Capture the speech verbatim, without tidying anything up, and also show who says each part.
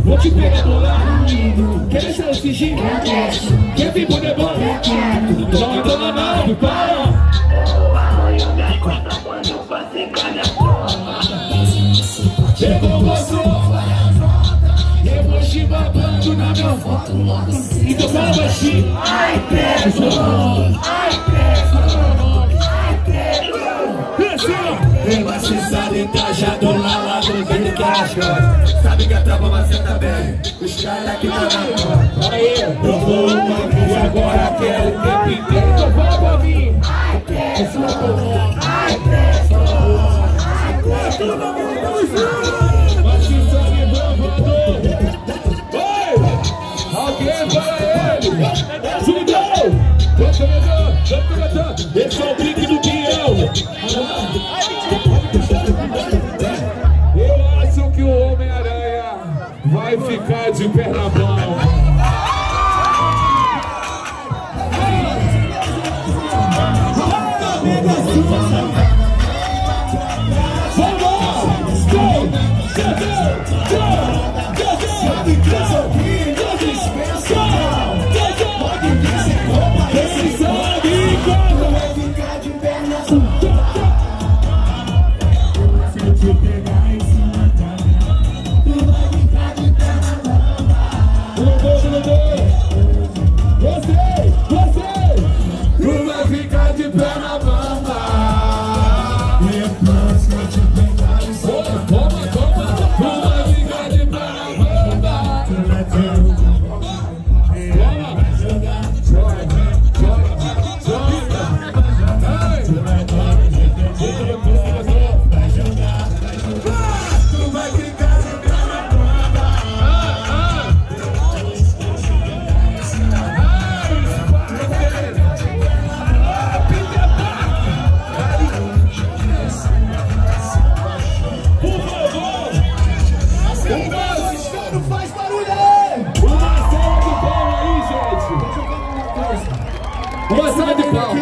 Speaker 1: Vou te pegar do lado. Quer deixar eu fingir? Quer vir por debate? Não me dona não, para.
Speaker 2: Amanhã me acorda quando eu fazer Carnartur.
Speaker 1: Pegou você, eu vou te babando na minha foto. Então fala baixinho. Ai, preso, ai, preso, ai, preso. Leva cessado entrajado lá, lá do jeito que as costas. Sabe que a tropa maceta bem, os caras aqui tá na porta. Aí, eu vou uma vez agora, quero o tempo inteiro. Então fala pra mim. Ai, preso, ai, preso, ai, preso. Mas que sangue bravador. Oi, alguém para ele. Sumidão, esse é o brinque do Biel. Eu acho que o Homem-Aranha vai ficar de perna bamba. Uma salva de palmas.